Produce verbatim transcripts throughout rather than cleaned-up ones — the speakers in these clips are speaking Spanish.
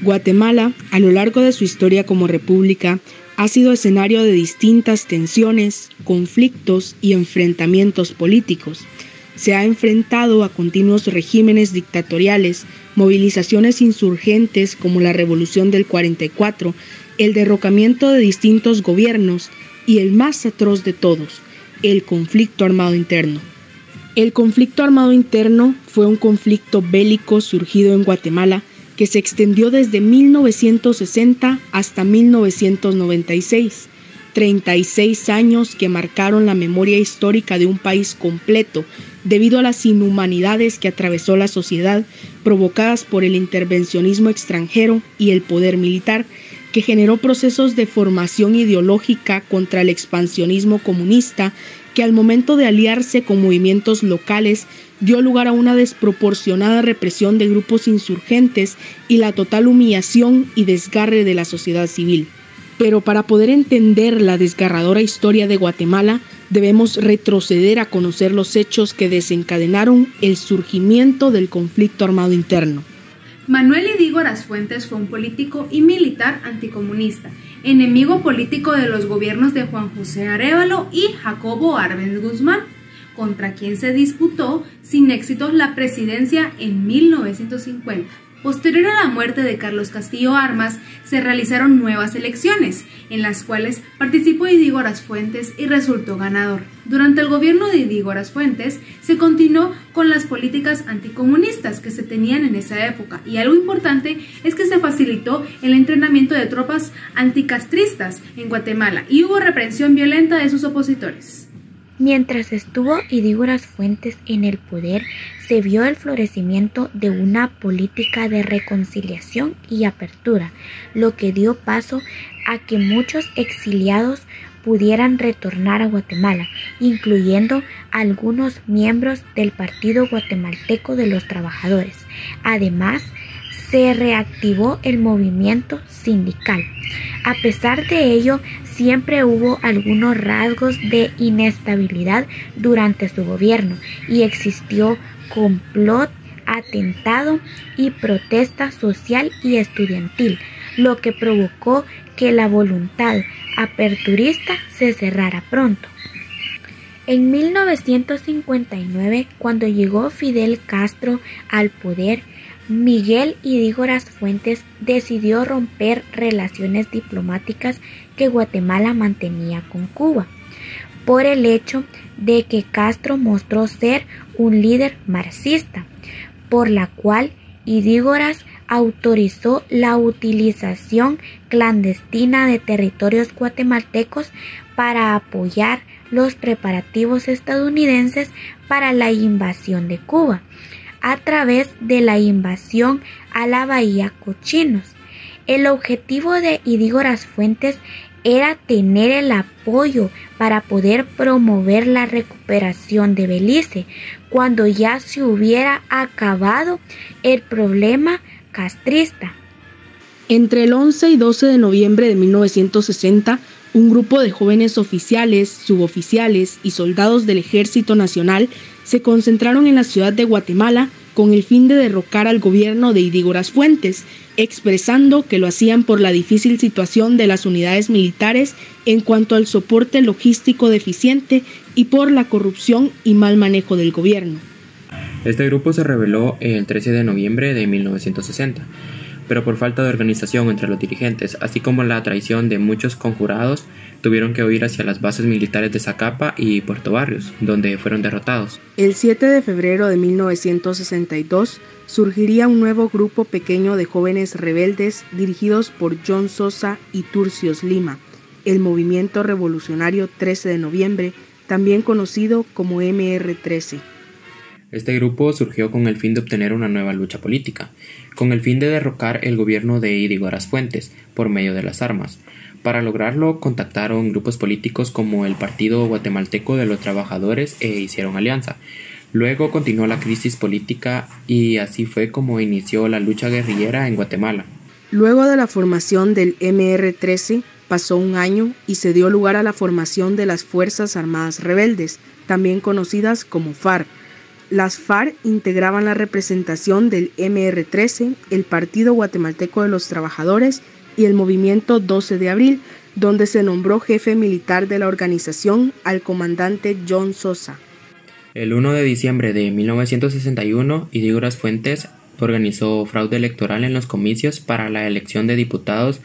Guatemala, a lo largo de su historia como república, ha sido escenario de distintas tensiones, conflictos y enfrentamientos políticos. Se ha enfrentado a continuos regímenes dictatoriales, movilizaciones insurgentes como la Revolución del cuarenta y cuatro, el derrocamiento de distintos gobiernos y el más atroz de todos, el conflicto armado interno. El conflicto armado interno fue un conflicto bélico surgido en Guatemala que se extendió desde mil novecientos sesenta hasta mil novecientos noventa y seis, treinta y seis años que marcaron la memoria histórica de un país completo debido a las inhumanidades que atravesó la sociedad provocadas por el intervencionismo extranjero y el poder militar, que generó procesos de formación ideológica contra el expansionismo comunista que al momento de aliarse con movimientos locales dio lugar a una desproporcionada represión de grupos insurgentes y la total humillación y desgarre de la sociedad civil. Pero para poder entender la desgarradora historia de Guatemala, debemos retroceder a conocer los hechos que desencadenaron el surgimiento del conflicto armado interno. Manuel Idígoras Fuentes fue un político y militar anticomunista, enemigo político de los gobiernos de Juan José Arévalo y Jacobo Arbenz Guzmán, contra quien se disputó sin éxito la presidencia en mil novecientos cincuenta. Posterior a la muerte de Carlos Castillo Armas, se realizaron nuevas elecciones, en las cuales participó Idígoras Fuentes y resultó ganador. Durante el gobierno de Idígoras Fuentes, se continuó con las políticas anticomunistas que se tenían en esa época, y algo importante es que se facilitó el entrenamiento de tropas anticastristas en Guatemala y hubo represión violenta de sus opositores. Mientras estuvo Idígoras Fuentes en el poder, se vio el florecimiento de una política de reconciliación y apertura, lo que dio paso a que muchos exiliados pudieran retornar a Guatemala, incluyendo algunos miembros del Partido Guatemalteco de los Trabajadores. Además, se reactivó el movimiento sindical. A pesar de ello, siempre hubo algunos rasgos de inestabilidad durante su gobierno y existió complot, atentado y protesta social y estudiantil, lo que provocó que la voluntad aperturista se cerrara pronto. En mil novecientos cincuenta y nueve, cuando llegó Fidel Castro al poder, Miguel Idígoras Fuentes decidió romper relaciones diplomáticas que Guatemala mantenía con Cuba, por el hecho de que Castro mostró ser un líder marxista, por la cual Idígoras autorizó la utilización clandestina de territorios guatemaltecos para apoyar los preparativos estadounidenses para la invasión de Cuba, a través de la invasión a la Bahía Cochinos. El objetivo de Idígoras Fuentes era tener el apoyo para poder promover la recuperación de Belice, cuando ya se hubiera acabado el problema castrista. Entre el once y doce de noviembre de mil novecientos sesenta, un grupo de jóvenes oficiales, suboficiales y soldados del Ejército Nacional se concentraron en la ciudad de Guatemala con el fin de derrocar al gobierno de Idígoras Fuentes, expresando que lo hacían por la difícil situación de las unidades militares en cuanto al soporte logístico deficiente y por la corrupción y mal manejo del gobierno. Este grupo se rebeló el trece de noviembre de mil novecientos sesenta, pero por falta de organización entre los dirigentes, así como la traición de muchos conjurados, tuvieron que huir hacia las bases militares de Zacapa y Puerto Barrios, donde fueron derrotados. El siete de febrero de mil novecientos sesenta y dos surgiría un nuevo grupo pequeño de jóvenes rebeldes dirigidos por John Sosa y Turcios Lima, el Movimiento Revolucionario trece de noviembre, también conocido como eme erre trece. Este grupo surgió con el fin de obtener una nueva lucha política, con el fin de derrocar el gobierno de Idígoras Fuentes por medio de las armas. Para lograrlo, contactaron grupos políticos como el Partido Guatemalteco de los Trabajadores e hicieron alianza. Luego continuó la crisis política y así fue como inició la lucha guerrillera en Guatemala. Luego de la formación del eme erre trece, pasó un año y se dio lugar a la formación de las Fuerzas Armadas Rebeldes, también conocidas como FARC, Las FARC integraban la representación del eme erre trece, el Partido Guatemalteco de los Trabajadores y el Movimiento doce de abril, donde se nombró jefe militar de la organización al comandante John Sosa. El primero de diciembre de mil novecientos sesenta y uno, Idígoras Fuentes organizó fraude electoral en los comicios para la elección de diputados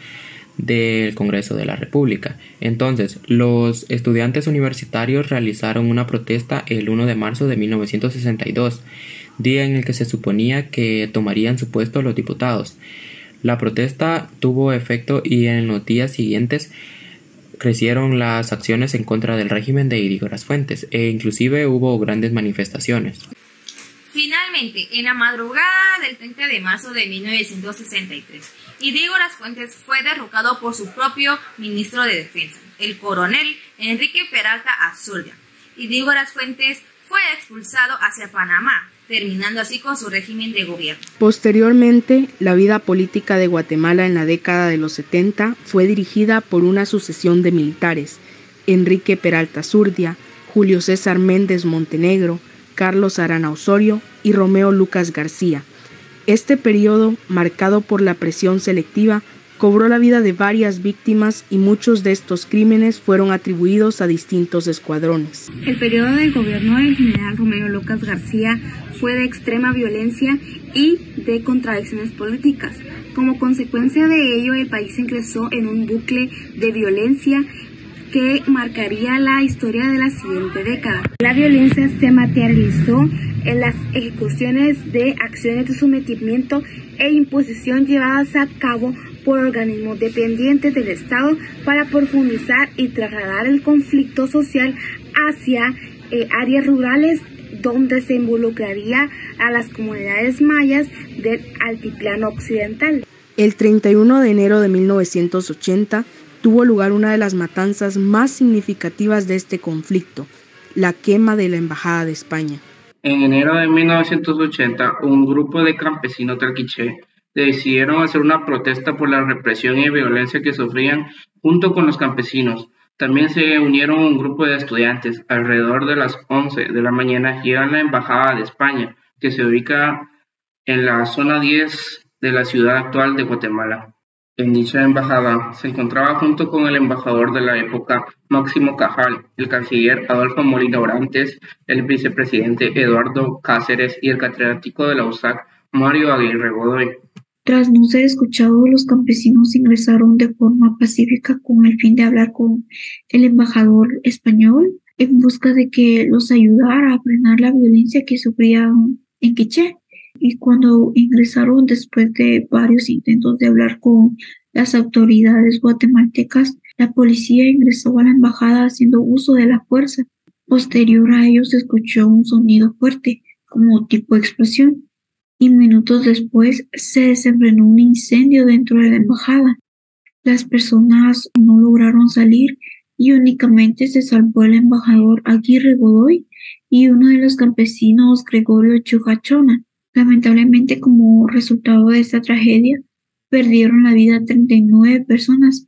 del Congreso de la República. Entonces, los estudiantes universitarios realizaron una protesta el primero de marzo de mil novecientos sesenta y dos, día en el que se suponía que tomarían su puesto los diputados. La protesta tuvo efecto y en los días siguientes crecieron las acciones en contra del régimen de Idígoras Fuentes e inclusive hubo grandes manifestaciones. Finalmente, en la madrugada del treinta de marzo de mil novecientos sesenta y tres, Idígoras Fuentes fue derrocado por su propio ministro de Defensa, el coronel Enrique Peralta Azurdia. Idígoras Fuentes fue expulsado hacia Panamá, terminando así con su régimen de gobierno. Posteriormente, la vida política de Guatemala en la década de los setenta fue dirigida por una sucesión de militares: Enrique Peralta Azurdia, Julio César Méndez Montenegro, Carlos Arana Osorio y Romeo Lucas García. Este periodo, marcado por la presión selectiva, cobró la vida de varias víctimas y muchos de estos crímenes fueron atribuidos a distintos escuadrones. El periodo del gobierno del general Romeo Lucas García fue de extrema violencia y de contradicciones políticas. Como consecuencia de ello, el país ingresó en un bucle de violencia que marcaría la historia de la siguiente década. La violencia se materializó en las ejecuciones de acciones de sometimiento e imposición llevadas a cabo por organismos dependientes del Estado para profundizar y trasladar el conflicto social hacia eh, áreas rurales donde se involucraría a las comunidades mayas del altiplano occidental. El treinta y uno de enero de mil novecientos ochenta tuvo lugar una de las matanzas más significativas de este conflicto, la quema de la Embajada de España. En enero de mil novecientos ochenta, un grupo de campesinos del Quiché decidieron hacer una protesta por la represión y violencia que sufrían junto con los campesinos. También se unieron un grupo de estudiantes. Alrededor de las once de la mañana llegan a la Embajada de España, que se ubica en la zona diez de la ciudad actual de Guatemala. En dicha embajada se encontraba junto con el embajador de la época, Máximo Cajal, el canciller Adolfo Molina Orantes, el vicepresidente Eduardo Cáceres y el catedrático de la U S A C, Mario Aguirre Godoy. Tras no ser escuchados, los campesinos ingresaron de forma pacífica con el fin de hablar con el embajador español en busca de que los ayudara a frenar la violencia que sufrían en Quiché. Y cuando ingresaron después de varios intentos de hablar con las autoridades guatemaltecas, la policía ingresó a la embajada haciendo uso de la fuerza. Posterior a ello se escuchó un sonido fuerte, como tipo explosión, y minutos después se desenfrenó un incendio dentro de la embajada. Las personas no lograron salir y únicamente se salvó el embajador Aguirre Godoy y uno de los campesinos, Gregorio Chujachona. Lamentablemente, como resultado de esta tragedia, perdieron la vida treinta y nueve personas,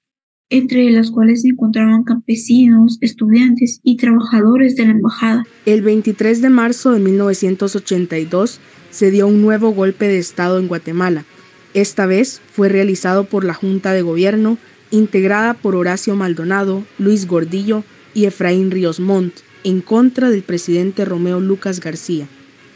entre las cuales se encontraban campesinos, estudiantes y trabajadores de la embajada. El veintitrés de marzo de mil novecientos ochenta y dos se dio un nuevo golpe de Estado en Guatemala. Esta vez fue realizado por la Junta de Gobierno, integrada por Horacio Maldonado, Luis Gordillo y Efraín Ríos Montt, en contra del presidente Romeo Lucas García.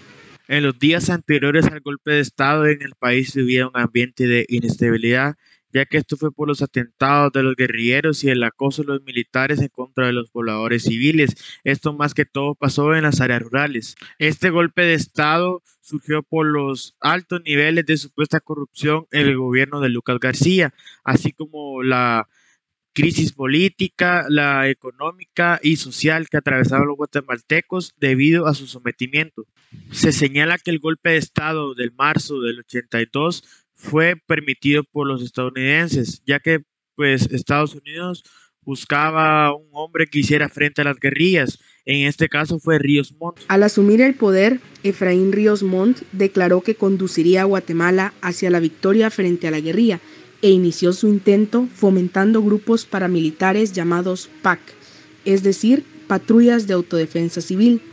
En los días anteriores al golpe de Estado en el país vivía un ambiente de inestabilidad, ya que esto fue por los atentados de los guerrilleros y el acoso de los militares en contra de los pobladores civiles. Esto más que todo pasó en las áreas rurales. Este golpe de Estado surgió por los altos niveles de supuesta corrupción en el gobierno de Lucas García, así como la crisis política, la económica y social que atravesaban los guatemaltecos debido a su sometimiento. Se señala que el golpe de Estado del marzo del ochenta y dos fue permitido por los estadounidenses, ya que pues Estados Unidos buscaba a un hombre que hiciera frente a las guerrillas. En este caso fue Ríos Montt. Al asumir el poder, Efraín Ríos Montt declaró que conduciría a Guatemala hacia la victoria frente a la guerrilla e inició su intento fomentando grupos paramilitares llamados P A C, es decir, Patrullas de Autodefensa Civil.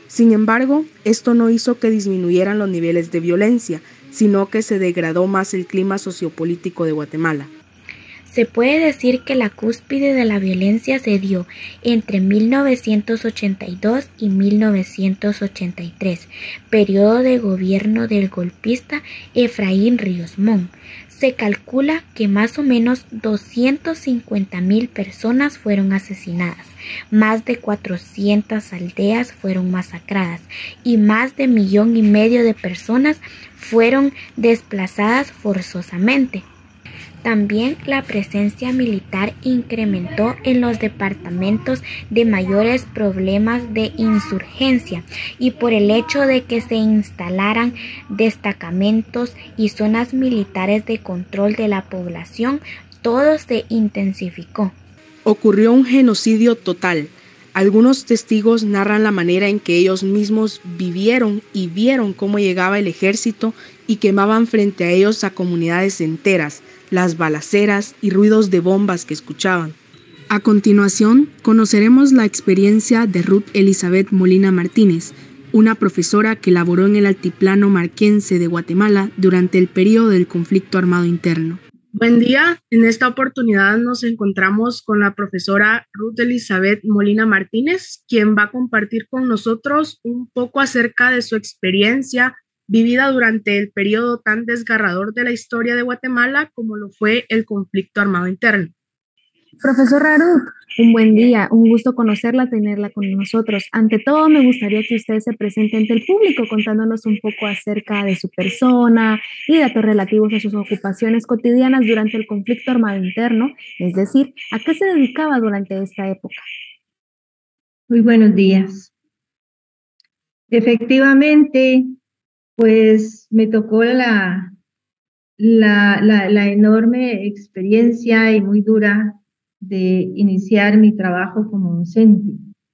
Sin embargo, esto no hizo que disminuyeran los niveles de violencia, sino que se degradó más el clima sociopolítico de Guatemala. Se puede decir que la cúspide de la violencia se dio entre mil novecientos ochenta y dos y mil novecientos ochenta y tres, periodo de gobierno del golpista Efraín Ríos Montt. Se calcula que más o menos doscientas cincuenta mil personas fueron asesinadas, más de cuatrocientas aldeas fueron masacradas y más de millón y medio de personas fueron desplazadas forzosamente. También la presencia militar incrementó en los departamentos de mayores problemas de insurgencia y por el hecho de que se instalaran destacamentos y zonas militares de control de la población, todo se intensificó. Ocurrió un genocidio total. Algunos testigos narran la manera en que ellos mismos vivieron y vieron cómo llegaba el ejército y quemaban frente a ellos a comunidades enteras, las balaceras y ruidos de bombas que escuchaban. A continuación, conoceremos la experiencia de Ruth Elizabeth Molina Martínez, una profesora que laboró en el altiplano marquense de Guatemala durante el periodo del conflicto armado interno. Buen día, en esta oportunidad nos encontramos con la profesora Ruth Elizabeth Molina Martínez, quien va a compartir con nosotros un poco acerca de su experiencia vivida durante el periodo tan desgarrador de la historia de Guatemala como lo fue el conflicto armado interno. Profesora Ruth, un buen día, un gusto conocerla, tenerla con nosotros. Ante todo, me gustaría que usted se presente ante el público contándonos un poco acerca de su persona y datos relativos a sus ocupaciones cotidianas durante el conflicto armado interno, es decir, ¿a qué se dedicaba durante esta época? Muy buenos días. Efectivamente, pues me tocó la, la, la, la enorme experiencia y muy dura de iniciar mi trabajo como docente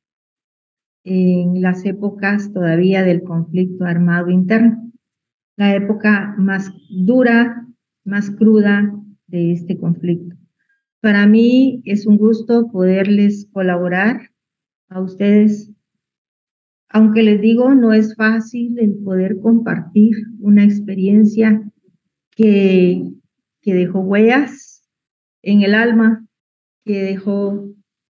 en las épocas todavía del conflicto armado interno, la época más dura, más cruda de este conflicto. Para mí es un gusto poderles colaborar a ustedes, aunque les digo, no es fácil el poder compartir una experiencia que, que dejó huellas en el alma, que dejó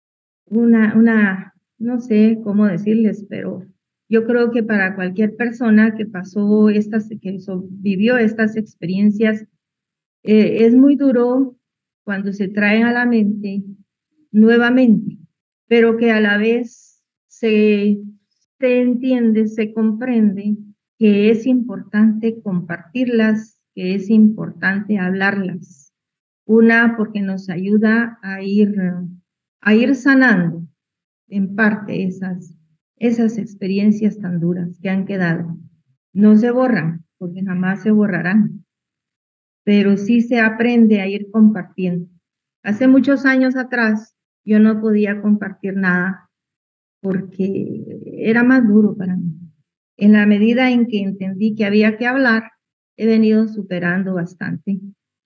una, una, no sé cómo decirles, pero yo creo que para cualquier persona que pasó estas, que vivió estas experiencias, eh, es muy duro cuando se traen a la mente nuevamente, pero que a la vez se, se entiende, se comprende que es importante compartirlas, que es importante hablarlas. Una, porque nos ayuda a ir, a ir sanando en parte esas, esas experiencias tan duras que han quedado. No se borran, porque jamás se borrarán, pero sí se aprende a ir compartiendo. Hace muchos años atrás yo no podía compartir nada porque era más duro para mí. En la medida en que entendí que había que hablar, he venido superando bastante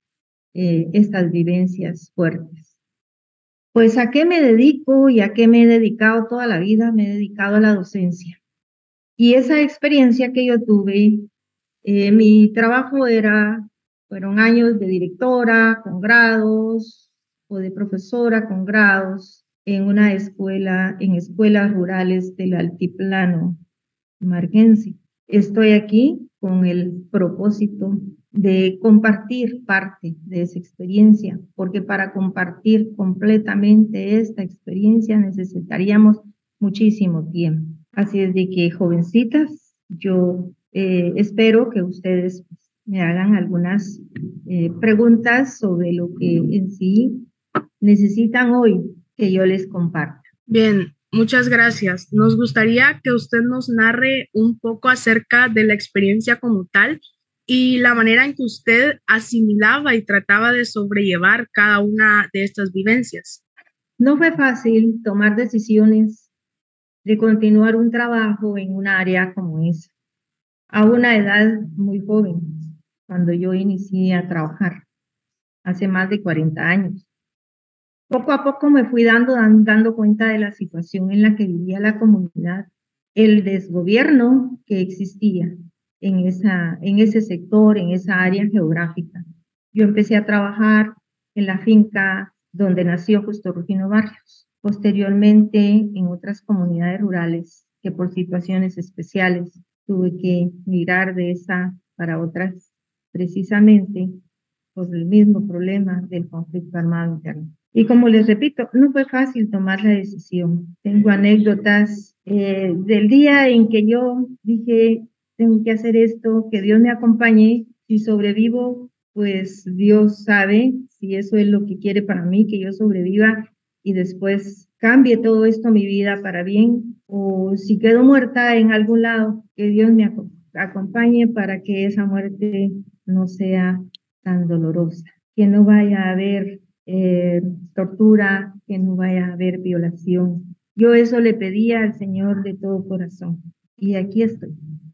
Eh, estas vivencias fuertes. Pues ¿a qué me dedico y a qué me he dedicado toda la vida? Me he dedicado a la docencia. Y esa experiencia que yo tuve, eh, mi trabajo era, fueron años de directora con grados o de profesora con grados en una escuela, en escuelas rurales del altiplano marquense. Estoy aquí con el propósito de compartir parte de esa experiencia, porque para compartir completamente esta experiencia necesitaríamos muchísimo tiempo. Así es de que, jovencitas, yo eh, espero que ustedes me hagan algunas eh, preguntas sobre lo que en sí necesitan hoy que yo les comparta. Bien, muchas gracias. Nos gustaría que usted nos narre un poco acerca de la experiencia como tal y la manera en que usted asimilaba y trataba de sobrellevar cada una de estas vivencias. No fue fácil tomar decisiones de continuar un trabajo en un área como esa, a una edad muy joven, cuando yo inicié a trabajar, hace más de cuarenta años. Poco a poco me fui dando, dando cuenta de la situación en la que vivía la comunidad, el desgobierno que existía en, esa, en ese sector, en esa área geográfica. Yo empecé a trabajar en la finca donde nació Justo Rufino Barrios, posteriormente en otras comunidades rurales que por situaciones especiales tuve que migrar de esa para otras, precisamente por el mismo problema del conflicto armado interno. Y como les repito, no fue fácil tomar la decisión. Tengo anécdotas eh, del día en que yo dije, tengo que hacer esto, que Dios me acompañe. Si sobrevivo, pues Dios sabe si eso es lo que quiere para mí, que yo sobreviva y después cambie todo esto mi vida para bien. O si quedo muerta en algún lado, que Dios me acompañe para que esa muerte no sea tan dolorosa, que no vaya a haber eh, tortura, que no vaya a haber violación. Yo eso le pedía al Señor de todo corazón. Y aquí estoy,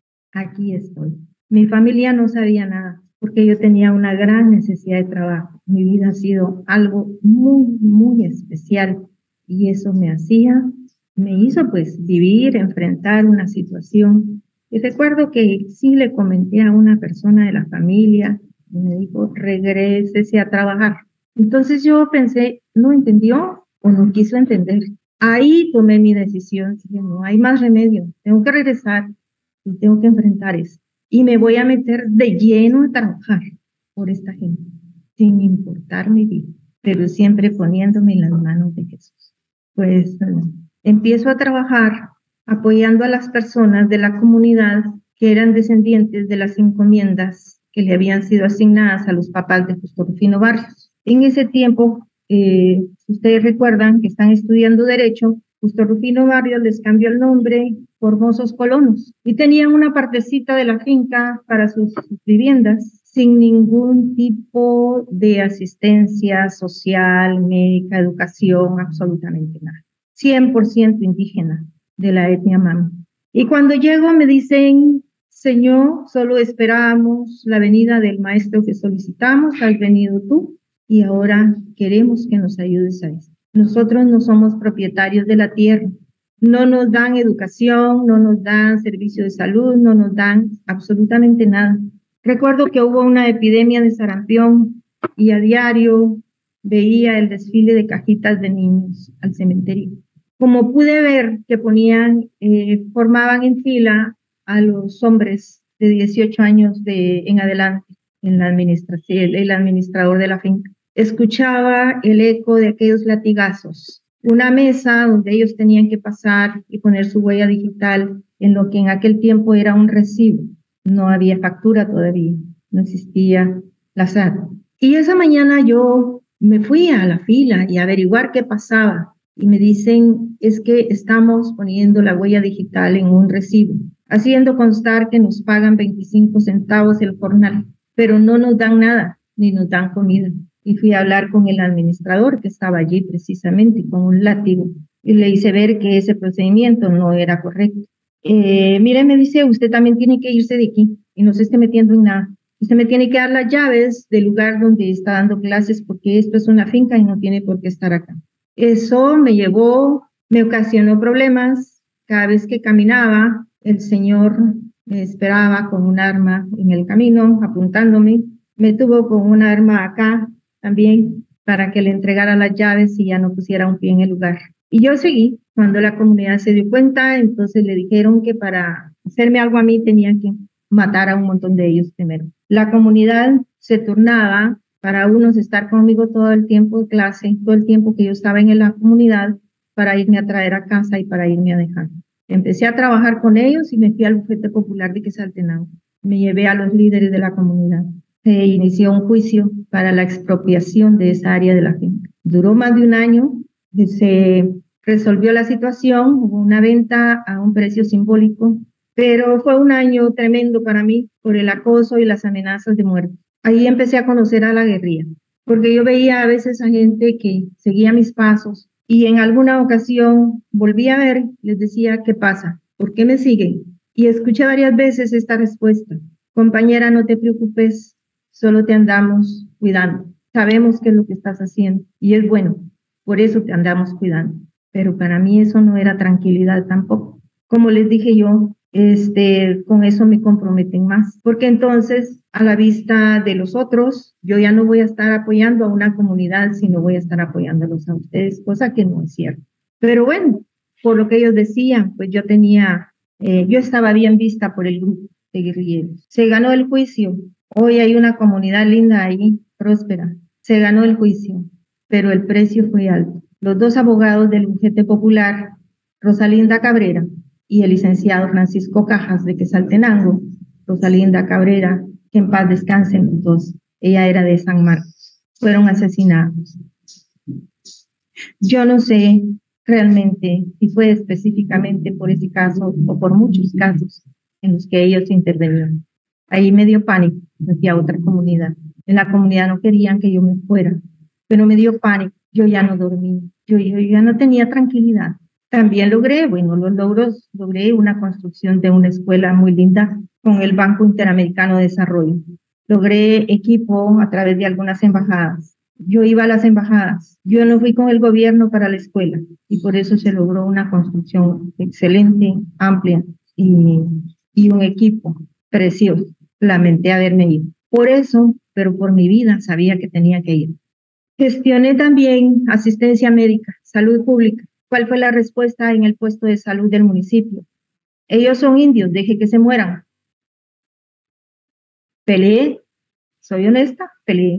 aquí estoy. Mi familia no sabía nada, porque yo tenía una gran necesidad de trabajo. Mi vida ha sido algo muy, muy especial. Y eso me hacía, me hizo pues vivir, enfrentar una situación. Y recuerdo que sí le comenté a una persona de la familia, y me dijo, regrésese a trabajar. Entonces yo pensé, ¿no entendió o no quiso entender? Ahí tomé mi decisión, dije, no hay más remedio, tengo que regresar y tengo que enfrentar eso. Y me voy a meter de lleno a trabajar por esta gente, sin importar mi vida, pero siempre poniéndome en las manos de Jesús. Pues eh, empiezo a trabajar apoyando a las personas de la comunidad que eran descendientes de las encomiendas que le habían sido asignadas a los papás de Justo Rufino Barrios. En ese tiempo, eh, ustedes recuerdan que están estudiando Derecho, Justo Rufino Barrios les cambió el nombre por Mozos Colonos y tenían una partecita de la finca para sus, sus viviendas sin ningún tipo de asistencia social, médica, educación, absolutamente nada. cien por ciento indígena de la etnia Mami. Y cuando llego me dicen, Señor, solo esperábamos la venida del maestro que solicitamos, has venido tú y ahora queremos que nos ayudes a esto. Nosotros no somos propietarios de la tierra, no nos dan educación, no nos dan servicio de salud, no nos dan absolutamente nada. Recuerdo que hubo una epidemia de sarampión y a diario veía el desfile de cajitas de niños al cementerio. Como pude ver que ponían, eh, formaban en fila a los hombres de dieciocho años de, en adelante en la administración, el, el administrador de la finca. Escuchaba el eco de aquellos latigazos, una mesa donde ellos tenían que pasar y poner su huella digital en lo que en aquel tiempo era un recibo. No había factura todavía, no existía la S A T. Y esa mañana yo me fui a la fila y a averiguar qué pasaba. Y me dicen, es que estamos poniendo la huella digital en un recibo, haciendo constar que nos pagan veinticinco centavos el jornal, pero no nos dan nada, ni nos dan comida. Y fui a hablar con el administrador que estaba allí precisamente con un látigo y le hice ver que ese procedimiento no era correcto. Eh, mire, me dice, usted también tiene que irse de aquí y no se esté metiendo en nada. Usted me tiene que dar las llaves del lugar donde está dando clases porque esto es una finca y no tiene por qué estar acá. Eso me llevó, me ocasionó problemas. Cada vez que caminaba, el señor me esperaba con un arma en el camino, apuntándome. Me tuvo con un arma acá también para que le entregara las llaves y ya no pusiera un pie en el lugar. Y yo seguí. Cuando la comunidad se dio cuenta, entonces le dijeron que para hacerme algo a mí tenía que matar a un montón de ellos primero. La comunidad se turnaba para unos estar conmigo todo el tiempo de clase, todo el tiempo que yo estaba en la comunidad, para irme a traer a casa y para irme a dejar. Empecé a trabajar con ellos y me fui al bufete popular de Quetzaltenango. Me llevé a los líderes de la comunidad. Se inició un juicio para la expropiación de esa área de la finca. Duró más de un año, se resolvió la situación, hubo una venta a un precio simbólico, pero fue un año tremendo para mí por el acoso y las amenazas de muerte. Ahí empecé a conocer a la guerrilla, porque yo veía a veces a gente que seguía mis pasos y en alguna ocasión volví a ver, les decía, ¿qué pasa? ¿Por qué me siguen? Y escuché varias veces esta respuesta: compañera, no te preocupes, solo te andamos cuidando. Sabemos qué es lo que estás haciendo y es bueno, por eso te andamos cuidando. Pero para mí eso no era tranquilidad tampoco. como les dije yo, este, con eso me comprometen más, porque entonces a la vista de los otros, yo ya no voy a estar apoyando a una comunidad, sino voy a estar apoyándolos a ustedes, cosa que no es cierto. Pero bueno, por lo que ellos decían, pues yo tenía, eh, yo estaba bien vista por el grupo de guerrilleros. Se ganó el juicio. Hoy hay una comunidad linda ahí, próspera. Se ganó el juicio, pero el precio fue alto. Los dos abogados del bufete popular, Rosalinda Cabrera y el licenciado Francisco Cajas de Quetzaltenango, Rosalinda Cabrera, que en paz descansen los dos, ella era de San Marcos, fueron asesinados. Yo no sé realmente si fue específicamente por ese caso o por muchos casos en los que ellos intervenían. Ahí me dio pánico, me fui a otra comunidad. En la comunidad no querían que yo me fuera, pero me dio pánico, yo ya no dormí, yo, yo ya no tenía tranquilidad. También logré, bueno, los logros, logré una construcción de una escuela muy linda con el Banco Interamericano de Desarrollo. Logré equipo a través de algunas embajadas. Yo iba a las embajadas, yo no fui con el gobierno para la escuela y por eso se logró una construcción excelente, amplia y, y un equipo precioso. Lamenté haberme ido. Por eso, pero por mi vida, sabía que tenía que ir. Gestioné también asistencia médica, salud pública. ¿Cuál fue la respuesta en el puesto de salud del municipio? Ellos son indios, deje que se mueran. Peleé, soy honesta, peleé.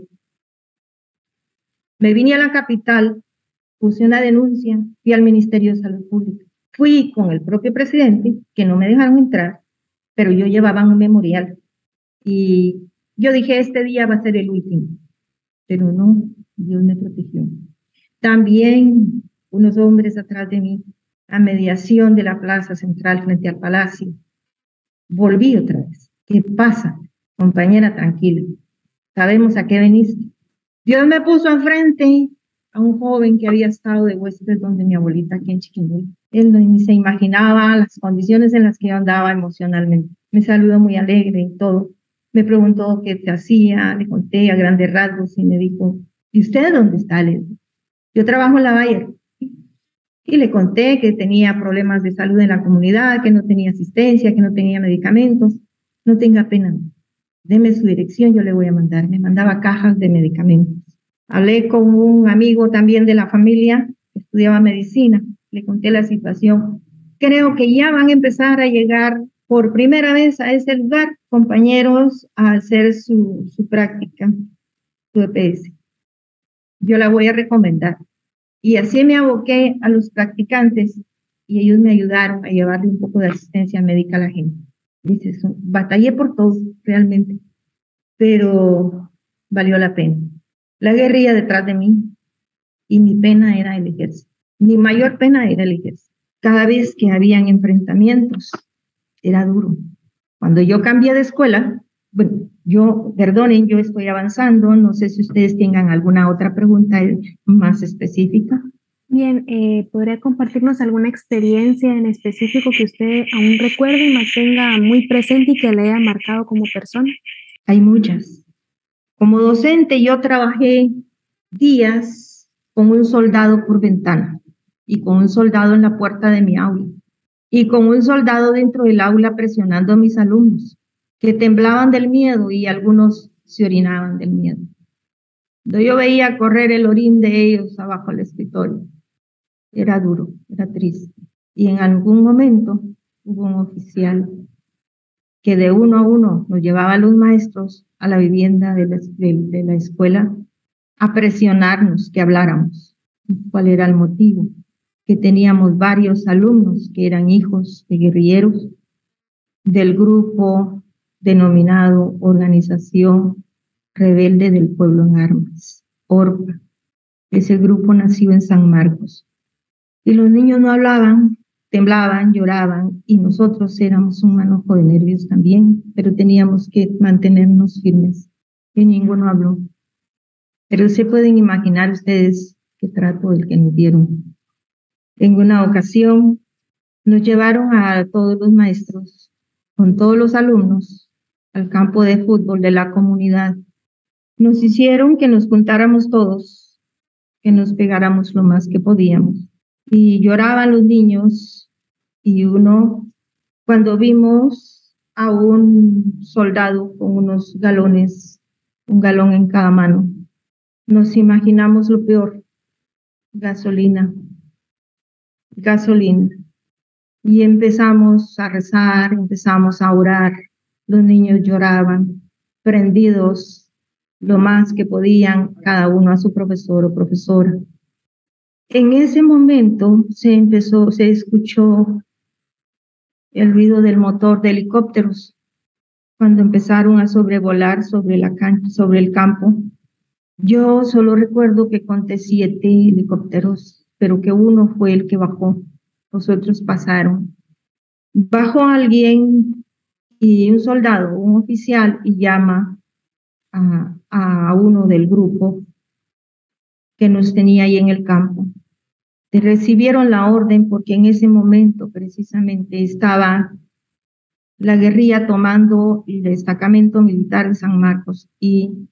Me vine a la capital, puse una denuncia, fui al Ministerio de Salud Pública. Fui con el propio presidente, que no me dejaron entrar, pero yo llevaba un memorial. Y yo dije, este día va a ser el último. Pero no, Dios me protegió. También unos hombres atrás de mí, a mediación de la plaza central frente al palacio. Volví otra vez. ¿Qué pasa? Compañera, tranquila. Sabemos a qué veniste. Dios me puso enfrente a un joven que había estado de huésped donde mi abuelita aquí en Chiquimula. Él no, ni se imaginaba las condiciones en las que yo andaba emocionalmente. Me saludó muy alegre y todo. Me preguntó qué te hacía, le conté a grandes rasgos y me dijo, ¿y usted dónde está? Le dije, yo trabajo en la Bayer. Y le conté que tenía problemas de salud en la comunidad, que no tenía asistencia, que no tenía medicamentos. No tenga pena, deme su dirección, yo le voy a mandar. Me mandaba cajas de medicamentos. Hablé con un amigo también de la familia que estudiaba medicina. Le conté la situación. Creo que ya van a empezar a llegar por primera vez a ese lugar compañeros a hacer su, su práctica, su E P S. Yo la voy a recomendar. Y así me aboqué a los practicantes y ellos me ayudaron a llevarle un poco de asistencia médica a la gente. Dice eso, batallé por todo realmente, pero valió la pena. La guerrilla detrás de mí y mi pena era el ejército. Mi mayor pena era el ejército. Cada vez que habían enfrentamientos, era duro. Cuando yo cambié de escuela, bueno, yo, perdonen, yo estoy avanzando, no sé si ustedes tengan alguna otra pregunta más específica. Bien, eh, ¿podría compartirnos alguna experiencia en específico que usted aún recuerde y mantenga muy presente y que le haya marcado como persona? Hay muchas. Como docente yo trabajé días con un soldado por ventana y con un soldado en la puerta de mi aula y con un soldado dentro del aula presionando a mis alumnos que temblaban del miedo y algunos se orinaban del miedo. Yo veía correr el orín de ellos abajo del escritorio. Era duro, era triste. Y en algún momento hubo un oficial que de uno a uno nos llevaba a los maestros a la vivienda de la, de, de la escuela a presionarnos que habláramos. ¿Cuál era el motivo? Que teníamos varios alumnos que eran hijos de guerrilleros del grupo denominado Organización Rebelde del Pueblo en Armas, ORPA. Ese grupo nació en San Marcos. Y los niños no hablaban, temblaban, lloraban, y nosotros éramos un manojo de nervios también, pero teníamos que mantenernos firmes. Y ninguno habló. Pero se pueden imaginar ustedes qué trato el que nos dieron. En una ocasión nos llevaron a todos los maestros, con todos los alumnos, al campo de fútbol de la comunidad. Nos hicieron que nos juntáramos todos, que nos pegáramos lo más que podíamos. Y lloraban los niños y uno cuando vimos a un soldado con unos galones, un galón en cada mano. Nos imaginamos lo peor, gasolina, gasolina. Y empezamos a rezar, empezamos a orar, los niños lloraban, prendidos lo más que podían, cada uno a su profesor o profesora. En ese momento se empezó, se escuchó el ruido del motor de helicópteros, cuando empezaron a sobrevolar sobre, la can sobre el campo. Yo solo recuerdo que conté siete helicópteros, pero que uno fue el que bajó, los otros pasaron. Bajó alguien y un soldado, un oficial, y llama a, a uno del grupo que nos tenía ahí en el campo. Recibieron la orden porque en ese momento precisamente estaba la guerrilla tomando el destacamento militar de San Marcos y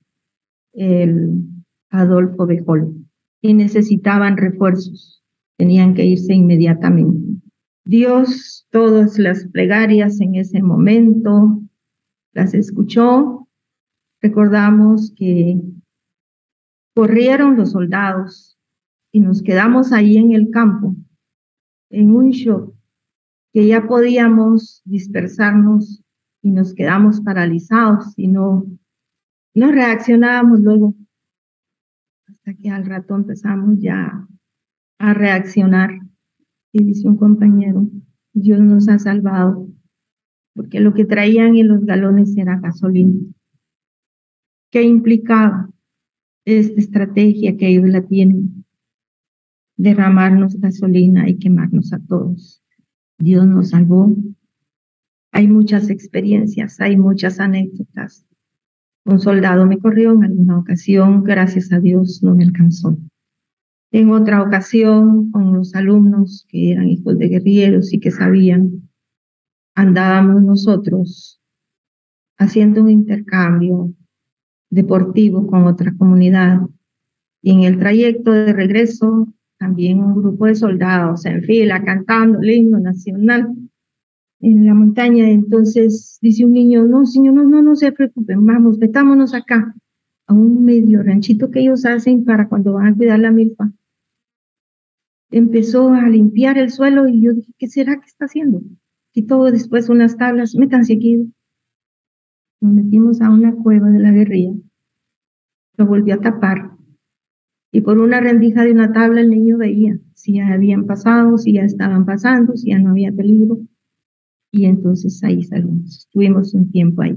el Adolfo Béjol, y necesitaban refuerzos, tenían que irse inmediatamente. Dios, todas las plegarias en ese momento las escuchó. Recordamos que corrieron los soldados y nos quedamos ahí en el campo, en un shock, que ya podíamos dispersarnos y nos quedamos paralizados y no, no reaccionábamos luego, hasta que al rato empezamos ya a reaccionar. Y dice un compañero, Dios nos ha salvado, porque lo que traían en los galones era gasolina. ¿Qué implicaba esta estrategia que ellos la tienen? Derramarnos gasolina y quemarnos a todos. Dios nos salvó. Hay muchas experiencias, hay muchas anécdotas. Un soldado me corrió en alguna ocasión, gracias a Dios no me alcanzó. En otra ocasión, con los alumnos que eran hijos de guerrilleros y que sabían, andábamos nosotros haciendo un intercambio deportivo con otra comunidad. Y en el trayecto de regreso, también un grupo de soldados en fila cantando el himno nacional en la montaña. Entonces dice un niño, no señor, no, no, no se preocupen, vamos, metámonos acá a un medio ranchito que ellos hacen para cuando van a cuidar la milpa. Empezó a limpiar el suelo y yo dije, ¿qué será que está haciendo? Quitó después unas tablas, métanse aquí. Nos metimos a una cueva de la guerrilla, lo volvió a tapar. Y por una rendija de una tabla el niño veía si ya habían pasado, si ya estaban pasando, si ya no había peligro. Y entonces ahí salimos. Estuvimos un tiempo ahí.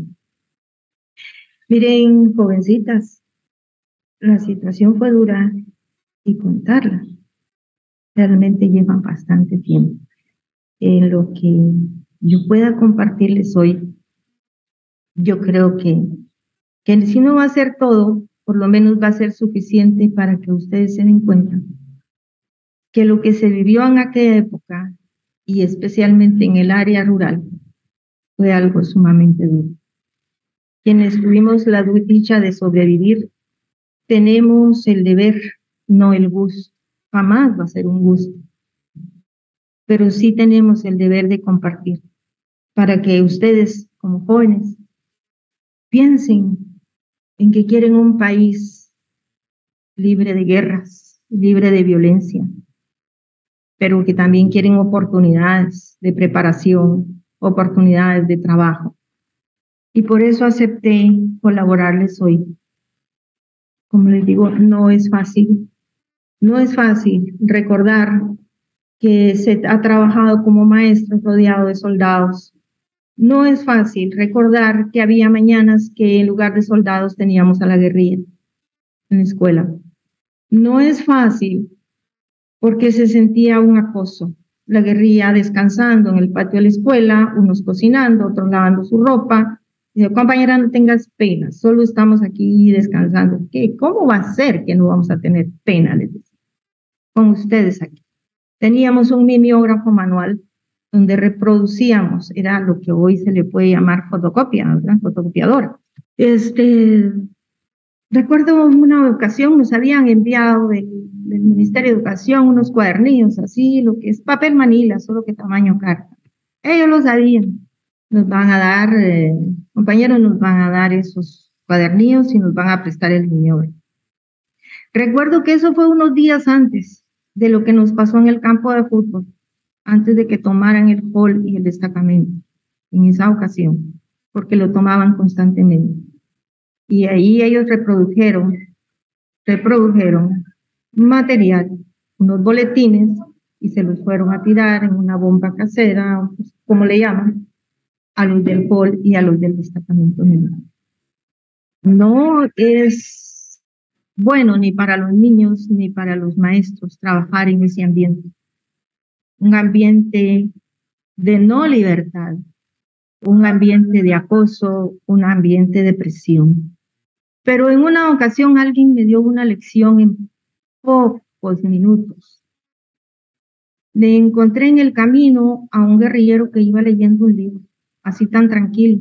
Miren, jovencitas, la situación fue dura y contarla realmente lleva bastante tiempo. En lo que yo pueda compartirles hoy, yo creo que, que si no va a ser todo, por lo menos va a ser suficiente para que ustedes se den cuenta que lo que se vivió en aquella época, y especialmente en el área rural, fue algo sumamente duro. Quienes tuvimos la dicha de sobrevivir, tenemos el deber, no el gusto. Jamás va a ser un gusto. Pero sí tenemos el deber de compartir, para que ustedes, como jóvenes, piensen en que quieren un país libre de guerras, libre de violencia, pero que también quieren oportunidades de preparación, oportunidades de trabajo. Y por eso acepté colaborarles hoy. Como les digo, no es fácil, no es fácil recordar que se ha trabajado como maestro rodeado de soldados. No es fácil recordar que había mañanas que en lugar de soldados teníamos a la guerrilla en la escuela. No es fácil porque se sentía un acoso. La guerrilla descansando en el patio de la escuela, unos cocinando, otros lavando su ropa. Dice, compañera, no tengas pena, solo estamos aquí descansando. ¿Qué? ¿Cómo va a ser que no vamos a tener pena? Les decía, con ustedes aquí. Teníamos un mimeógrafo manual donde reproducíamos, era lo que hoy se le puede llamar fotocopia, ¿verdad? Fotocopiadora. Este, recuerdo una ocasión nos habían enviado del, del Ministerio de Educación unos cuadernillos, así, lo que es papel manila, solo que tamaño carta. Ellos lo sabían. Nos van a dar, eh, compañeros, nos van a dar esos cuadernillos y nos van a prestar el dinero. Recuerdo que eso fue unos días antes de lo que nos pasó en el campo de fútbol, antes de que tomaran el hall y el destacamento, en esa ocasión, porque lo tomaban constantemente. Y ahí ellos reprodujeron, reprodujeron material, unos boletines, y se los fueron a tirar en una bomba casera, como le llaman, a los del hall y a los del destacamento militar. No es bueno ni para los niños ni para los maestros trabajar en ese ambiente. Un ambiente de no libertad, un ambiente de acoso, un ambiente de presión. Pero en una ocasión alguien me dio una lección en pocos minutos. Le encontré en el camino a un guerrillero que iba leyendo un libro, así tan tranquilo.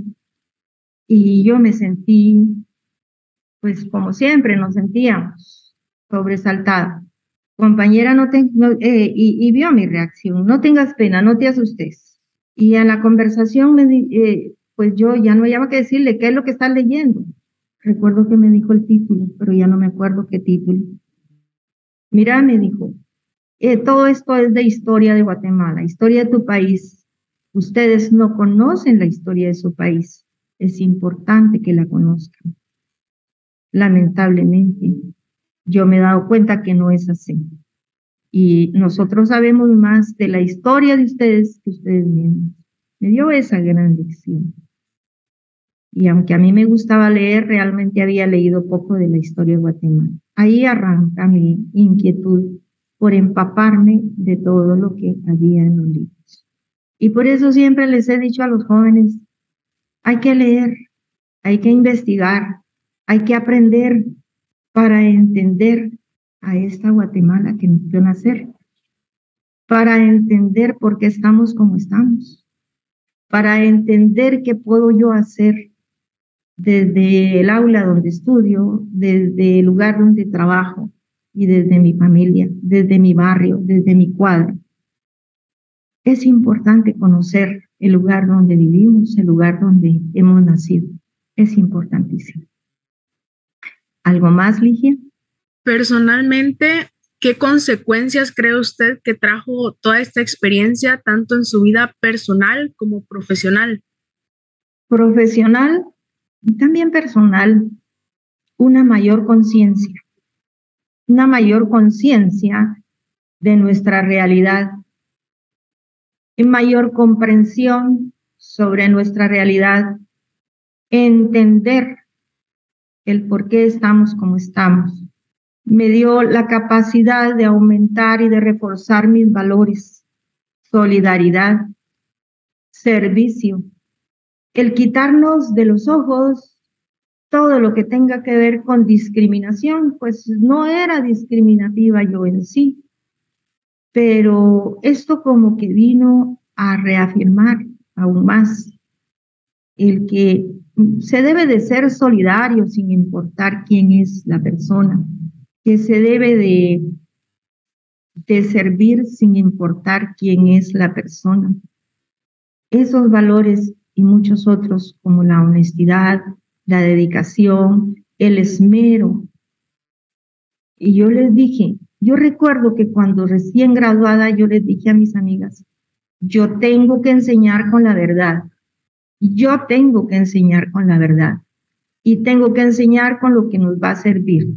Y yo me sentí, pues como siempre nos sentíamos, sobresaltada. Compañera, no te, no, eh, y, y vio mi reacción, no tengas pena, no te asustes. Y en la conversación, me di, eh, pues yo ya no había que decirle qué es lo que estás leyendo. Recuerdo que me dijo el título, pero ya no me acuerdo qué título. Mira, me dijo, eh, todo esto es de historia de Guatemala, historia de tu país. Ustedes no conocen la historia de su país. Es importante que la conozcan. Lamentablemente, yo me he dado cuenta que no es así. Y nosotros sabemos más de la historia de ustedes que ustedes mismos. Me dio esa gran lección. Y aunque a mí me gustaba leer, realmente había leído poco de la historia de Guatemala. Ahí arranca mi inquietud por empaparme de todo lo que había en los libros. Y por eso siempre les he dicho a los jóvenes, hay que leer, hay que investigar, hay que aprender para entender a esta Guatemala que nos vio nacer, para entender por qué estamos como estamos, para entender qué puedo yo hacer desde el aula donde estudio, desde el lugar donde trabajo y desde mi familia, desde mi barrio, desde mi cuadra. Es importante conocer el lugar donde vivimos, el lugar donde hemos nacido. Es importantísimo. ¿Algo más, Ligia? Personalmente, ¿qué consecuencias cree usted que trajo toda esta experiencia, tanto en su vida personal como profesional? Profesional y también personal, una mayor conciencia, una mayor conciencia de nuestra realidad, y mayor comprensión sobre nuestra realidad, entender el por qué estamos como estamos. Me dio la capacidad de aumentar y de reforzar mis valores, solidaridad, servicio, el quitarnos de los ojos todo lo que tenga que ver con discriminación, pues no era discriminativa yo en sí, pero esto como que vino a reafirmar aún más el que se debe de ser solidario sin importar quién es la persona, que se debe de, de servir sin importar quién es la persona. Esos valores y muchos otros como la honestidad, la dedicación, el esmero. Y yo les dije, yo recuerdo que cuando recién graduada yo les dije a mis amigas, yo tengo que enseñar con la verdad, yo tengo que enseñar con la verdad y tengo que enseñar con lo que nos va a servir.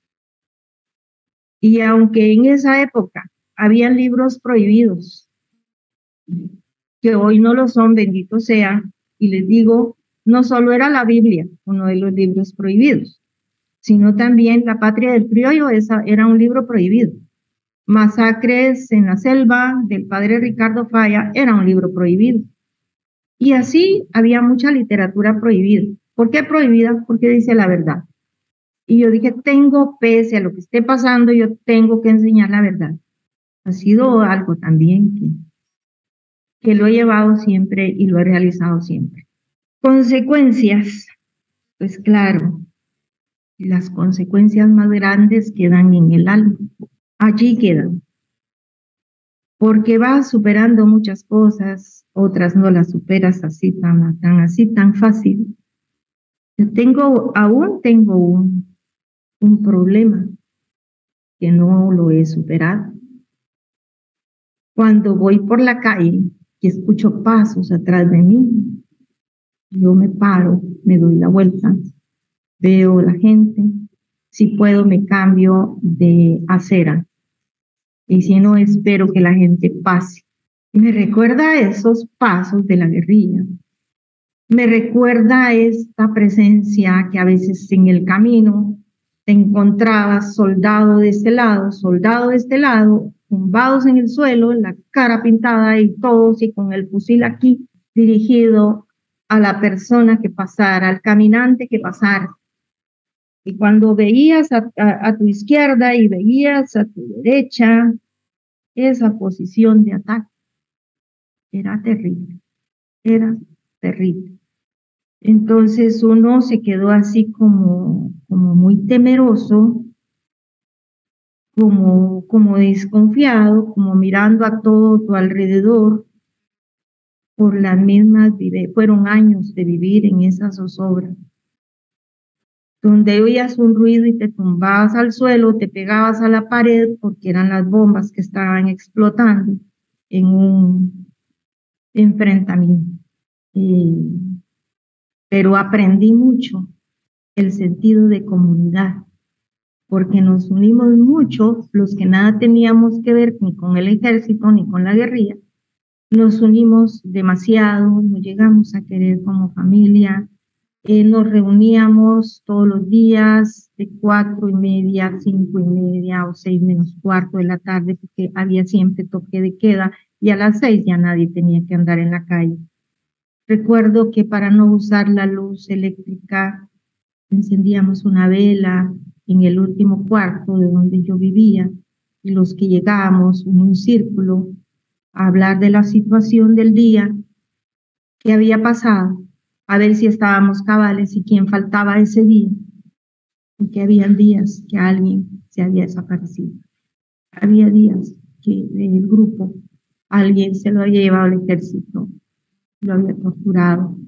Y aunque en esa época habían libros prohibidos, que hoy no lo son, bendito sea, y les digo, no solo era la Biblia, uno de los libros prohibidos, sino también La Patria del Criollo, esa era un libro prohibido. Masacres en la Selva, del padre Ricardo Falla, era un libro prohibido. Y así había mucha literatura prohibida. ¿Por qué prohibida? Porque dice la verdad. Y yo dije, tengo, pese a lo que esté pasando, yo tengo que enseñar la verdad. Ha sido algo también que, que lo he llevado siempre y lo he realizado siempre. Consecuencias, pues claro, las consecuencias más grandes quedan en el alma. Allí quedan. porque vas superando muchas cosas, otras no las superas así tan, tan así, tan fácil. Yo tengo, aún tengo un, un problema que no lo he superado. Cuando voy por la calle y escucho pasos atrás de mí, yo me paro, me doy la vuelta, veo la gente, si puedo me cambio de acera y si no espero que la gente pase. Me recuerda a esos pasos de la guerrilla, me recuerda a esta presencia que a veces en el camino te encontrabas soldado de este lado, soldado de este lado, tumbados en el suelo, la cara pintada y todos y con el fusil aquí dirigido a la persona que pasara, al caminante que pasara. Y cuando veías a, a, a tu izquierda y veías a tu derecha, esa posición de ataque era terrible, era terrible. Entonces uno se quedó así como, como muy temeroso, como, como desconfiado, como mirando a todo tu alrededor por las mismas, vive, fueron años de vivir en esa zozobra, donde oías un ruido y te tumbabas al suelo, te pegabas a la pared porque eran las bombas que estaban explotando en un enfrentamiento. Eh, pero aprendí mucho el sentido de comunidad, porque nos unimos mucho, los que nada teníamos que ver ni con el ejército ni con la guerrilla, nos unimos demasiado, nos llegamos a querer como familia, eh, nos reuníamos todos los días de cuatro y media, cinco y media o seis menos cuarto de la tarde, porque había siempre toque de queda y a las seis ya nadie tenía que andar en la calle. Recuerdo que para no usar la luz eléctrica encendíamos una vela en el último cuarto de donde yo vivía y los que llegábamos en un círculo a hablar de la situación del día, qué había pasado, a ver si estábamos cabales y quién faltaba ese día, porque había días que alguien se había desaparecido, había días que del grupo alguien se lo había llevado al ejército, lo había torturado,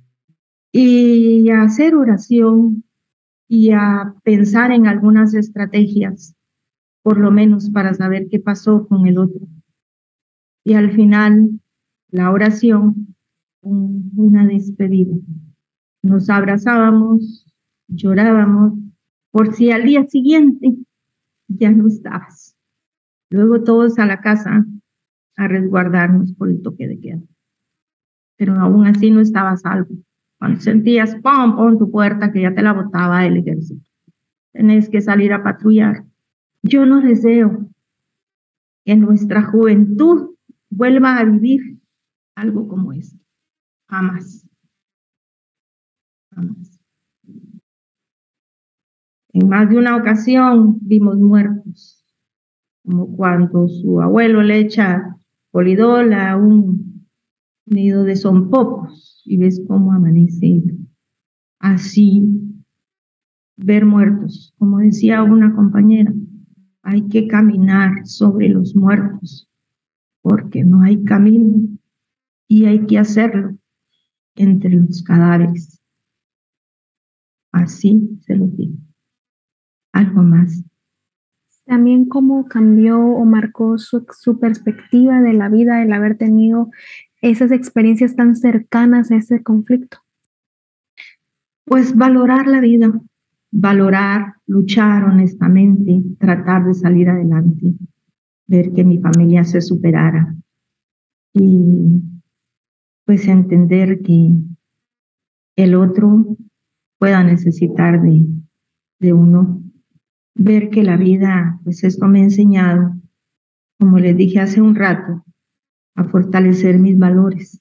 y a hacer oración y a pensar en algunas estrategias, por lo menos para saber qué pasó con el otro. Y al final, la oración, un, una despedida. Nos abrazábamos, llorábamos, por si al día siguiente ya no estabas. Luego todos a la casa a resguardarnos por el toque de queda. Pero aún así no estabas salvo. Cuando sentías pom, pom, tu puerta que ya te la botaba el ejército. Tenés que salir a patrullar. Yo no deseo que nuestra juventud vuelva a vivir algo como esto. Jamás. Jamás. En más de una ocasión vimos muertos, como cuando su abuelo le echa polidol a un nido de zompopos y ves cómo amanece. Así, ver muertos. Como decía una compañera, hay que caminar sobre los muertos, porque no hay camino y hay que hacerlo entre los cadáveres. Así se lo digo. Algo más. También cómo cambió o marcó su, su perspectiva de la vida el haber tenido esas experiencias tan cercanas a ese conflicto. Pues valorar la vida, valorar, luchar honestamente, tratar de salir adelante, ver que mi familia se superara y pues entender que el otro pueda necesitar de, de uno, ver que la vida, pues esto me ha enseñado, como les dije hace un rato, a fortalecer mis valores,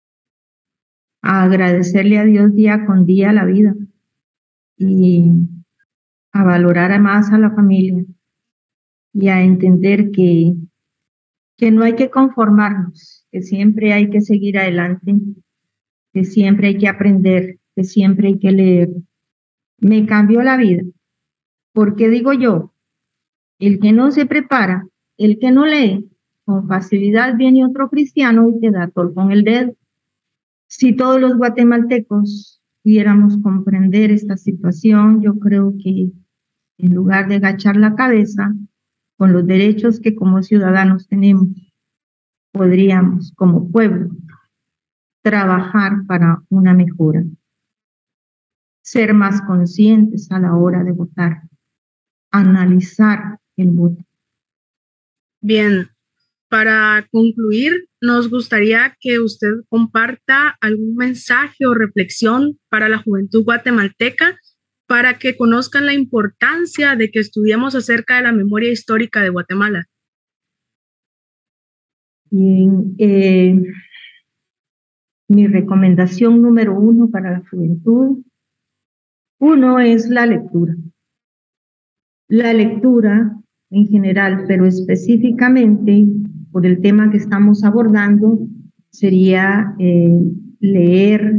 a agradecerle a Dios día con día la vida y a valorar más a la familia y a entender que, que no hay que conformarnos, que siempre hay que seguir adelante, que siempre hay que aprender, que siempre hay que leer. Me cambió la vida, porque digo yo, el que no se prepara, el que no lee, con facilidad viene otro cristiano y te da tol con el dedo. Si todos los guatemaltecos pudiéramos comprender esta situación, yo creo que en lugar de agachar la cabeza con los derechos que como ciudadanos tenemos, podríamos como pueblo trabajar para una mejora, ser más conscientes a la hora de votar, analizar el voto. Bien, para concluir, nos gustaría que usted comparta algún mensaje o reflexión para la juventud guatemalteca para que conozcan la importancia de que estudiemos acerca de la memoria histórica de Guatemala. Bien, eh, mi recomendación número uno para la juventud, uno es la lectura. La lectura en general, pero específicamente por el tema que estamos abordando, sería eh, leer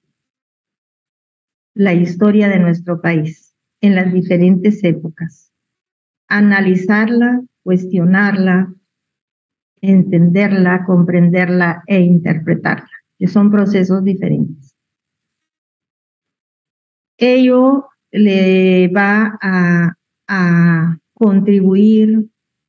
la historia de nuestro país en las diferentes épocas, analizarla, cuestionarla, entenderla, comprenderla e interpretarla, que son procesos diferentes. Ello le va a, a contribuir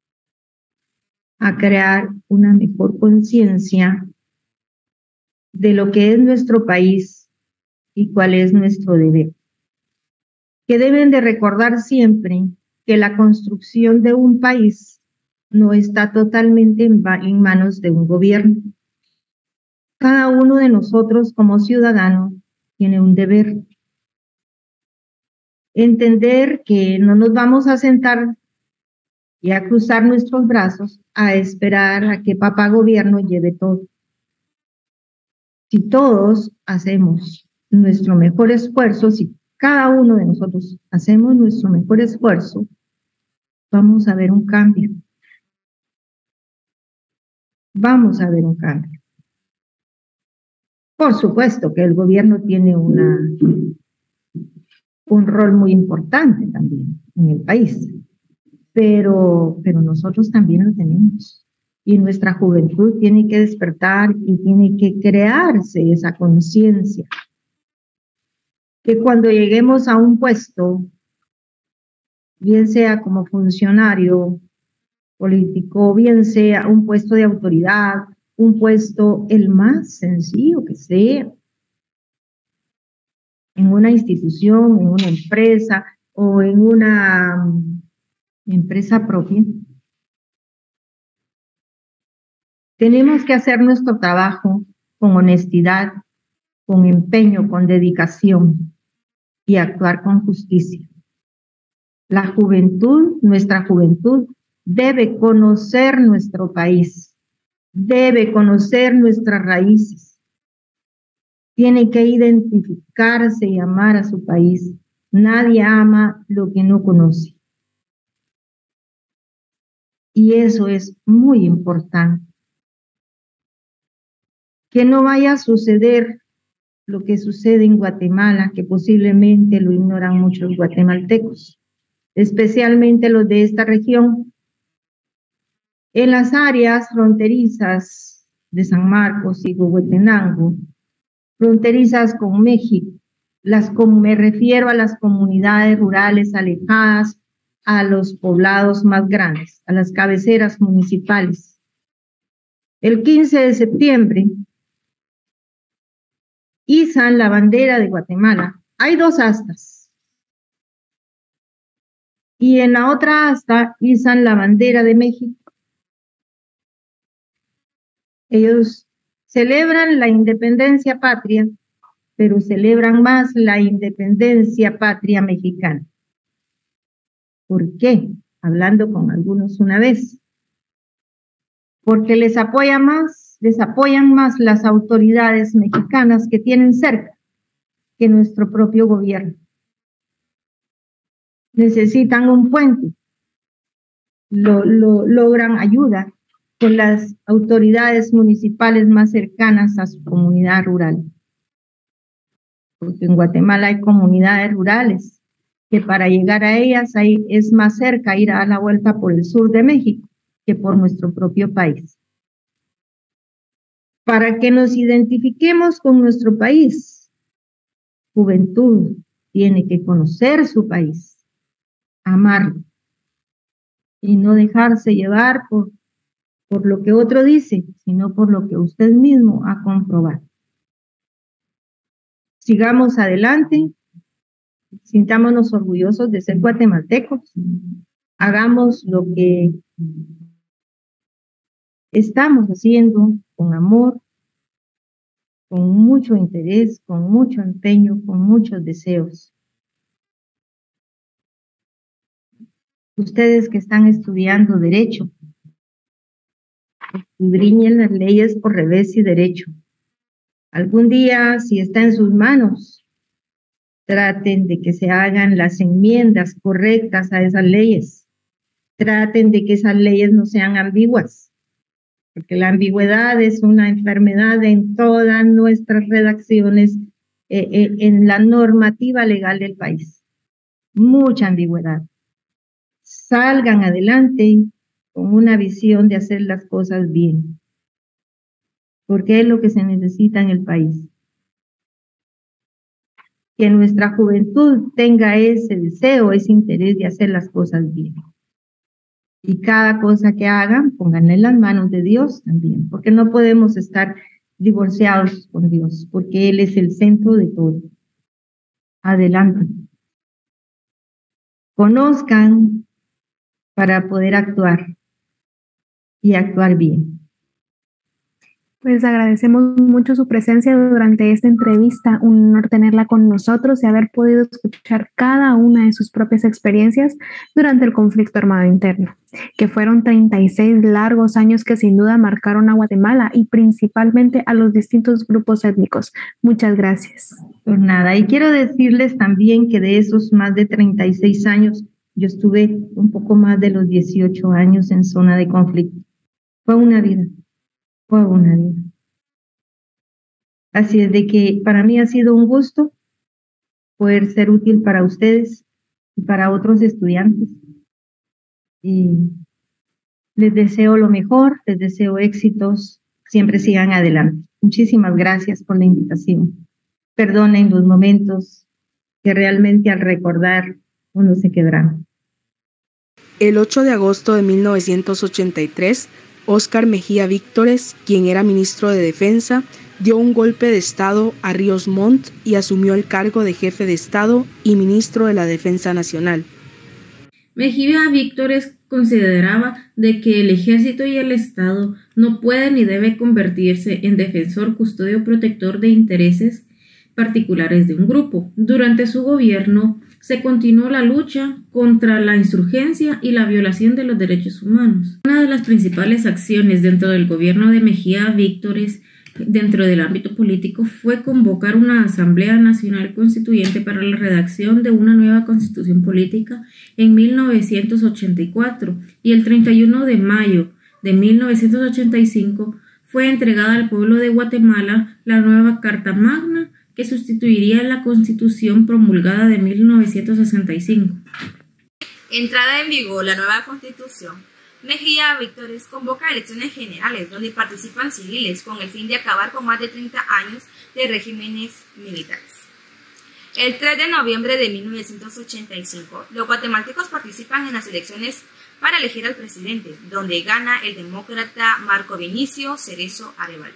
a crear una mejor conciencia de lo que es nuestro país y cuál es nuestro deber. Que deben de recordar siempre que la construcción de un país no está totalmente en, en manos de un gobierno. Cada uno de nosotros como ciudadanos tiene un deber. Entender que no nos vamos a sentar y a cruzar nuestros brazos a esperar a que papá gobierno lleve todo. Si todos hacemos nuestro mejor esfuerzo, si cada uno de nosotros hacemos nuestro mejor esfuerzo, vamos a ver un cambio. Vamos a ver un cambio. Por supuesto que el gobierno tiene una, un rol muy importante también en el país, pero, pero nosotros también lo tenemos. Y nuestra juventud tiene que despertar y tiene que crearse esa conciencia. Que cuando lleguemos a un puesto, bien sea como funcionario político, bien sea un puesto de autoridad, un puesto el más sencillo que sea, en una institución, en una empresa o en una empresa propia, tenemos que hacer nuestro trabajo con honestidad, con empeño, con dedicación y actuar con justicia. La juventud, nuestra juventud, debe conocer nuestro país, debe conocer nuestras raíces, tiene que identificarse y amar a su país. Nadie ama lo que no conoce. Y eso es muy importante. Que no vaya a suceder lo que sucede en Guatemala, que posiblemente lo ignoran muchos guatemaltecos, especialmente los de esta región. En las áreas fronterizas de San Marcos y Huehuetenango, fronterizas con México, las, me refiero a las comunidades rurales alejadas a los poblados más grandes, a las cabeceras municipales. El quince de septiembre, izan la bandera de Guatemala. Hay dos astas. Y en la otra asta izan la bandera de México. Ellos celebran la independencia patria, pero celebran más la independencia patria mexicana. ¿Por qué? Hablando con algunos una vez. Porque les apoya más, les apoyan más las autoridades mexicanas que tienen cerca que nuestro propio gobierno. Necesitan un puente, lo, lo logran ayuda con las autoridades municipales más cercanas a su comunidad rural. Porque en Guatemala hay comunidades rurales que para llegar a ellas ahí es más cerca ir a la vuelta por el sur de México que por nuestro propio país. Para que nos identifiquemos con nuestro país, juventud tiene que conocer su país, amarlo y no dejarse llevar por, por lo que otro dice, sino por lo que usted mismo ha comprobado. Sigamos adelante, sintámonos orgullosos de ser guatemaltecos, hagamos lo que estamos haciendo con amor, con mucho interés, con mucho empeño, con muchos deseos. Ustedes que están estudiando Derecho, escudriñen las leyes por revés y derecho. Algún día, si está en sus manos, traten de que se hagan las enmiendas correctas a esas leyes. Traten de que esas leyes no sean ambiguas, porque la ambigüedad es una enfermedad en todas nuestras redacciones, eh, eh, en la normativa legal del país. Mucha ambigüedad. Salgan adelante con una visión de hacer las cosas bien, porque es lo que se necesita en el país. Que nuestra juventud tenga ese deseo, ese interés de hacer las cosas bien. Y cada cosa que hagan, pónganla en las manos de Dios también, porque no podemos estar divorciados con Dios, porque Él es el centro de todo. Adelante. Conozcan para poder actuar y actuar bien. Pues agradecemos mucho su presencia durante esta entrevista, un honor tenerla con nosotros y haber podido escuchar cada una de sus propias experiencias durante el conflicto armado interno, que fueron treinta y seis largos años que sin duda marcaron a Guatemala y principalmente a los distintos grupos étnicos. Muchas gracias. Por nada, y quiero decirles también que de esos más de treinta y seis años, yo estuve un poco más de los dieciocho años en zona de conflicto. Fue una vida. Fue una vida. Así es de que para mí ha sido un gusto poder ser útil para ustedes y para otros estudiantes. Y les deseo lo mejor, les deseo éxitos, siempre sigan adelante. Muchísimas gracias por la invitación. Perdonen los momentos que realmente al recordar uno se quebranta. El ocho de agosto de mil novecientos ochenta y tres, Óscar Mejía Víctores, quien era ministro de Defensa, dio un golpe de Estado a Ríos Montt y asumió el cargo de jefe de Estado y ministro de la Defensa Nacional. Mejía Víctores consideraba de que el ejército y el Estado no pueden ni deben convertirse en defensor, custodio o protector de intereses particulares de un grupo. Durante su gobierno se continuó la lucha contra la insurgencia y la violación de los derechos humanos. Una de las principales acciones dentro del gobierno de Mejía Víctores dentro del ámbito político fue convocar una Asamblea Nacional Constituyente para la redacción de una nueva constitución política en mil novecientos ochenta y cuatro, y el treinta y uno de mayo de mil novecientos ochenta y cinco fue entregada al pueblo de Guatemala la nueva Carta Magna que sustituiría la Constitución promulgada de mil novecientos sesenta y cinco. Entrada en vigor la nueva Constitución, Mejía Víctores convoca elecciones generales donde participan civiles con el fin de acabar con más de treinta años de regímenes militares. El tres de noviembre de mil novecientos ochenta y cinco, los guatemaltecos participan en las elecciones para elegir al presidente, donde gana el demócrata Marco Vinicio Cerezo Arevalo.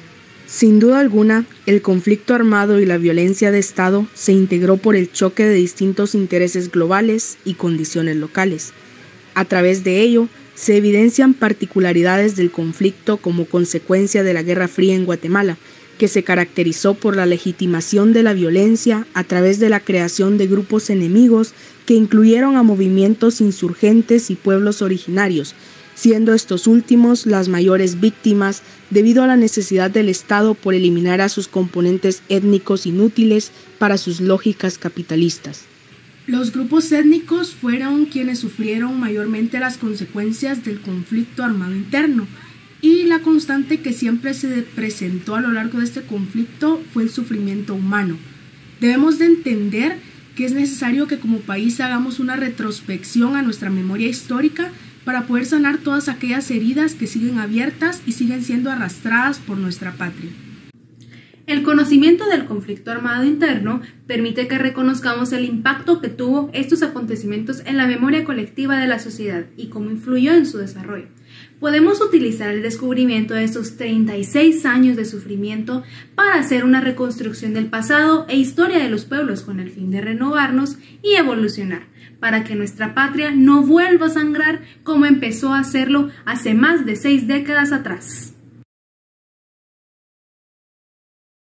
Sin duda alguna, el conflicto armado y la violencia de Estado se integró por el choque de distintos intereses globales y condiciones locales. A través de ello, se evidencian particularidades del conflicto como consecuencia de la Guerra Fría en Guatemala, que se caracterizó por la legitimación de la violencia a través de la creación de grupos enemigos que incluyeron a movimientos insurgentes y pueblos originarios, siendo estos últimos las mayores víctimas debido a la necesidad del Estado por eliminar a sus componentes étnicos inútiles para sus lógicas capitalistas. Los grupos étnicos fueron quienes sufrieron mayormente las consecuencias del conflicto armado interno, y la constante que siempre se presentó a lo largo de este conflicto fue el sufrimiento humano. Debemos de entender que es necesario que como país hagamos una retrospección a nuestra memoria histórica para poder sanar todas aquellas heridas que siguen abiertas y siguen siendo arrastradas por nuestra patria. El conocimiento del conflicto armado interno permite que reconozcamos el impacto que tuvo estos acontecimientos en la memoria colectiva de la sociedad y cómo influyó en su desarrollo. Podemos utilizar el descubrimiento de estos treinta y seis años de sufrimiento para hacer una reconstrucción del pasado e historia de los pueblos con el fin de renovarnos y evolucionar, para que nuestra patria no vuelva a sangrar como empezó a hacerlo hace más de seis décadas atrás.